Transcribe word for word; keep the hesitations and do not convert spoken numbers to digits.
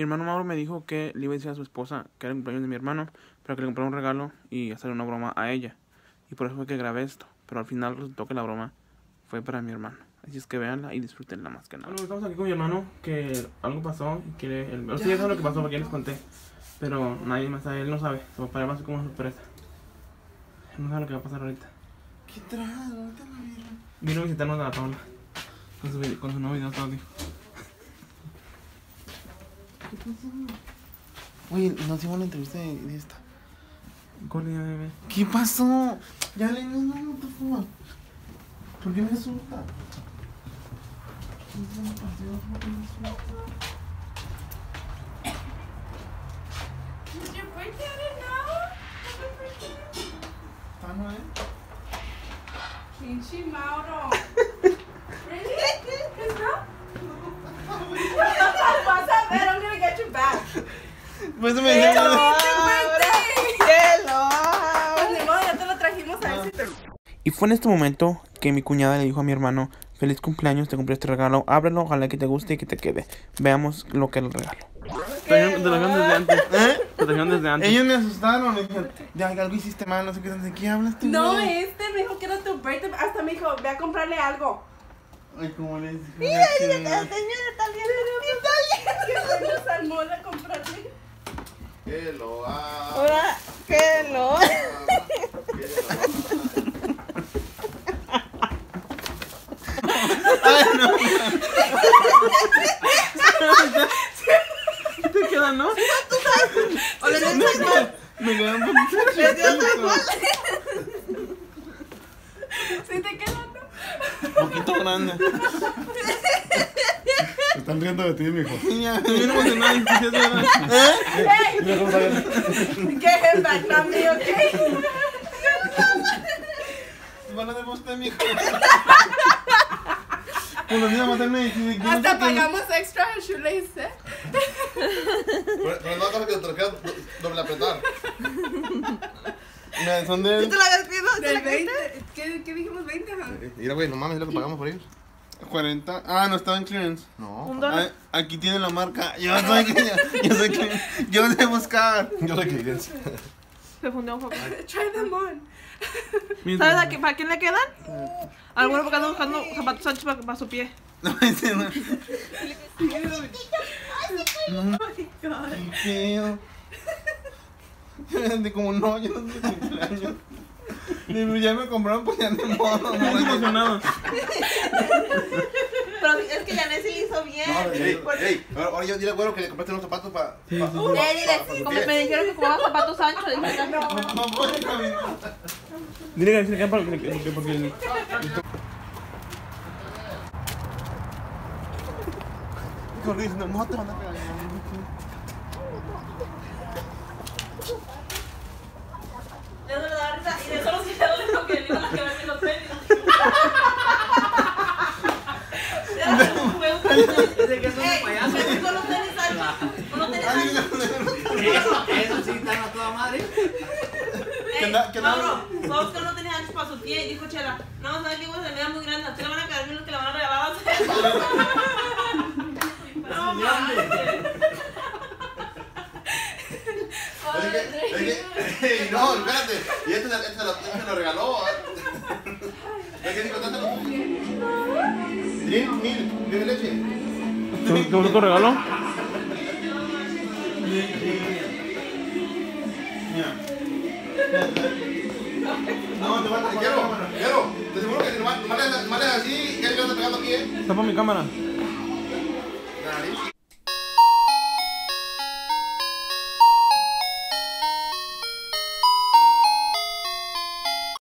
hermano Mauro me dijo que le iba a decir a su esposa que era el cumpleaños de mi hermano, pero que le comprara un regalo y hacerle una broma a ella. Y por eso fue que grabé esto. Pero al final resultó que la broma fue para mi hermano. Así es que véanla y disfrútenla más que nada. Bueno, estamos aquí con mi hermano, que algo pasó y que él... Ustedes ya saben lo que pasó porque ya les conté. Pero nadie más sabe, él no sabe. So, para él va a ser como una sorpresa. Él no sabe lo que va a pasar ahorita. ¿Qué traes? Ahorita la mierda. Vino a visitarnos a la Paula. Con su, video, con su nuevo video audio. ¿Qué pasó? Oye, nos hicimos una entrevista de, de esta. Corre, bebé. ¿Qué pasó? Ya le no, no, no, por favor. ¿Por qué me asusta? ¿Qué me asusta? Is your birthday? I didn't know. Happy birthday. ¿Está no, eh? Pinche Mauro. Really? It's not? Vas a ver, I'm gonna get you back. Pues me dijeron. Happy birthday. ¡Qué lo! Pues ni modo, ya te lo trajimos a ver si te... Y fue en este momento que mi cuñada le dijo a mi hermano: feliz cumpleaños, te compré este regalo, ábrelo, ojalá que te guste y que te quede. Veamos lo que es el regalo. Te lo trajeron desde antes. ¿Eh? Te trajeron desde antes. Ellos me asustaron, me dijeron, ya algo hiciste mal, no sé qué, ¿de qué hablas tú? No, güey? este me dijo que era tu birthday. Hasta me dijo, ve a comprarle algo. Ay, cómo les dije. Mira, mira, la señora está viendo. Que se nos armó a comprarle. Que lo haga. Ahora, ¿qué lo? Ay, no. ¿Te queda, no? O le den igual. Me quedan un Le dio igual. ¿Sí te queda? poquito grande. Se están riendo de ti, mijo. Niña, Bien emocionado, entusiasmado. Hey, Mira cómo sale. get him back, not me, okay? van a dar usted, mijo. Cuando vine a matarme, dije, yo no Hasta sé qué- pagamos extra en shoelace, ¿eh? Pero pero no hagas que te lo quieras do- doble apretar. Mira, son ¿Tú de te la habías pedido? ¿Te Del la veinte. ¿Qué, ¿Qué dijimos? ¿veinte? Ajá. Mira, güey, no mames, es lo que pagamos por ellos. cuarenta. Ah, no, estaba en clearance. No. Un dólar. Ah, aquí tiene la marca. Yo soy que yo sé que yo sé buscar. Yo soy cliente. Se fundió un poco. Try them on. ¿Sabes a qué, para quién le quedan? Algunos porque andan buscando zapatos anchos para, para su pie. No, ese no. Oh my God. Qué feo. De como no, yo no sé cumpleaños. Digo, ya me compraron pues ya de modo. Muy emocionado. Pero es que Janet sí le hizo bien. Ey, ey, ahora ahora yo dile al güero que le compraste unos zapatos para. Sí, pa, sí, pa- Eh, dile, como me dijeron que compraban zapatos anchos, dije, no. No puedo caminar. Dile que se queda porque, porque, porque el- Hijo Luis, no, no te van a pegar. Eso le da risa y de eso los quitaron de lo que le iban a quedar en los tenis. Dice que es un payaso. Ey, con los tenis anchos, con los tenis anchos. Eso, eso sí están a toda madre. Ey, na- que na- Mauro, va a buscar unos tenis anchos para su pie y dijo Chela, no, ¿sabes qué? Se me da muy grande, a usted le van a quedar bien los que le van a regalar a usted. No, mames. Es que, es que, ey, no, espérate. Y este, se- este, se lo, este se lo regaló. Es que dijo, dátelo. Mil, mil, mil leche. ¿Qué qué bonito regalo? No, te van a Quiero, quiero. Te aseguro que si nomás nomás le nomás le haces así, ya le vas pegando aquí, eh. Está por mi cámara.